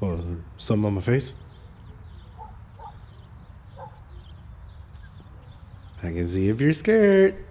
Hold on. Something on my face? I can see if you're scared.